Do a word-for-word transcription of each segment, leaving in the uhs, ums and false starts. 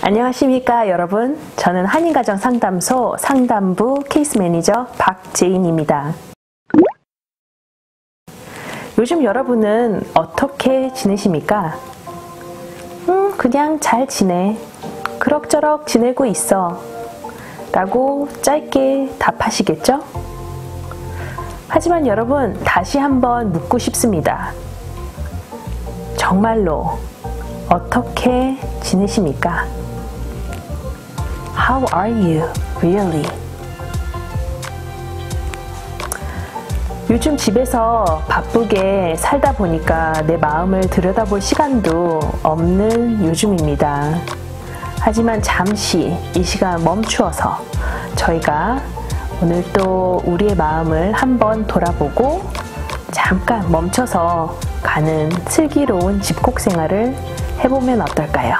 안녕하십니까 여러분. 저는 한인가정상담소 상담부 케이스 매니저 박재인입니다. 요즘 여러분은 어떻게 지내십니까? 음, 그냥 잘 지내. 그럭저럭 지내고 있어. 라고 짧게 답하시겠죠? 하지만 여러분, 다시 한번 묻고 싶습니다. 정말로 어떻게 지내십니까? How are you really? 요즘 집에서 바쁘게 살다 보니까 내 마음을 들여다볼 시간도 없는 요즘입니다. 하지만 잠시 이 시간 멈추어서 저희가 오늘 또 우리의 마음을 한번 돌아보고 잠깐 멈춰서 가는 슬기로운 집콕 생활을 해보면 어떨까요?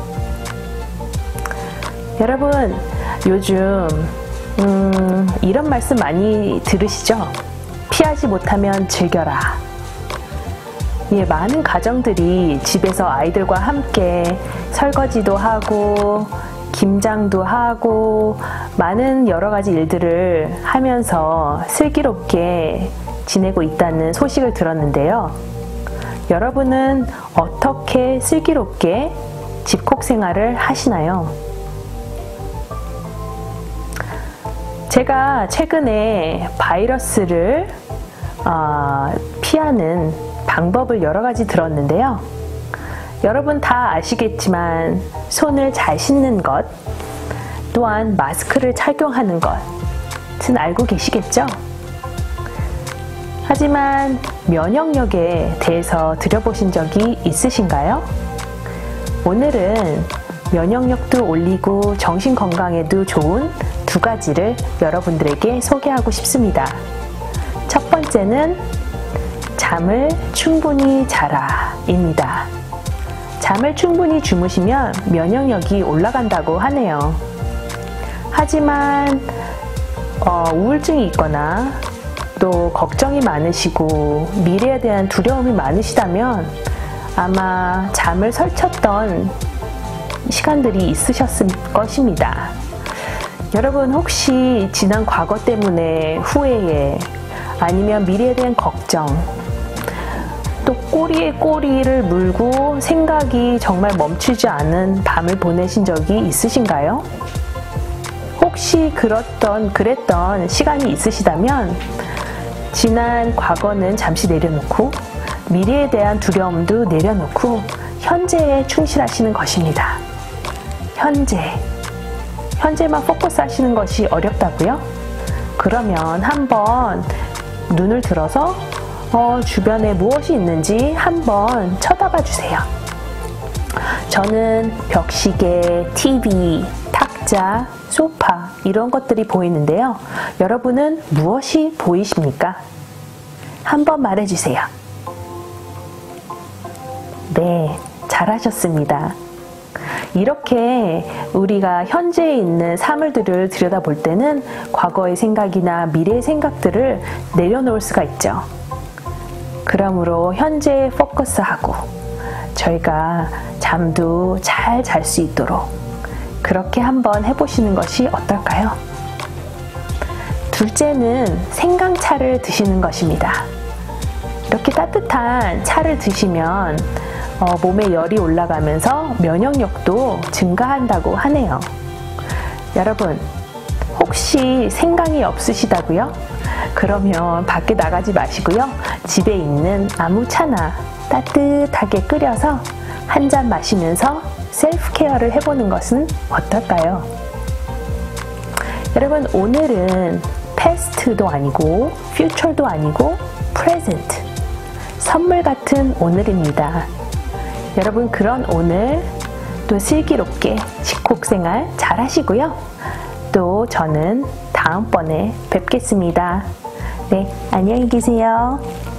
여러분, 요즘 음, 이런 말씀 많이 들으시죠? 피하지 못하면 즐겨라. 예, 많은 가정들이 집에서 아이들과 함께 설거지도 하고 김장도 하고 많은 여러 가지 일들을 하면서 슬기롭게 지내고 있다는 소식을 들었는데요. 여러분은 어떻게 슬기롭게 집콕 생활을 하시나요? 제가 최근에 바이러스를 어, 피하는 방법을 여러 가지 들었는데요. 여러분 다 아시겠지만 손을 잘 씻는 것, 또한 마스크를 착용하는 것은 알고 계시겠죠? 하지만 면역력에 대해서 들여보신 적이 있으신가요? 오늘은 면역력도 올리고 정신 건강에도 좋은 두 가지를 여러분들에게 소개하고 싶습니다. 첫 번째는 잠을 충분히 자라 입니다. 잠을 충분히 주무시면 면역력이 올라간다고 하네요. 하지만 어, 우울증이 있거나 또 걱정이 많으시고 미래에 대한 두려움이 많으시다면 아마 잠을 설쳤던 시간들이 있으셨을 것입니다. 여러분 혹시 지난 과거 때문에 후회에 아니면 미래에 대한 걱정 또 꼬리에 꼬리를 물고 생각이 정말 멈추지 않은 밤을 보내신 적이 있으신가요? 혹시 그랬던, 그랬던 시간이 있으시다면 지난 과거는 잠시 내려놓고 미래에 대한 두려움도 내려놓고 현재에 충실하시는 것입니다. 현재. 현재만 포커스 하시는 것이 어렵다고요? 그러면 한번 눈을 들어서 어, 주변에 무엇이 있는지 한번 쳐다봐 주세요. 저는 벽시계, 티비, 탁자, 소파 이런 것들이 보이는데요. 여러분은 무엇이 보이십니까? 한번 말해주세요. 네, 잘하셨습니다. 이렇게 우리가 현재에 있는 사물들을 들여다볼 때는 과거의 생각이나 미래의 생각들을 내려놓을 수가 있죠. 그러므로 현재에 포커스하고 저희가 잠도 잘 잘 수 있도록 그렇게 한번 해보시는 것이 어떨까요? 둘째는 생강차를 드시는 것입니다. 이렇게 따뜻한 차를 드시면 어, 몸에 열이 올라가면서 면역력도 증가한다고 하네요. 여러분, 혹시 생강이 없으시다고요? 그러면 밖에 나가지 마시고요. 집에 있는 아무 차나 따뜻하게 끓여서 한 잔 마시면서 셀프 케어를 해보는 것은 어떨까요? 여러분, 오늘은 패스트도 아니고 퓨처도 아니고 프레젠트, 선물 같은 오늘입니다. 여러분, 그런 오늘 또 슬기롭게 집콕 생활 잘 하시고요. 또 저는 다음번에 뵙겠습니다. 네, 안녕히 계세요.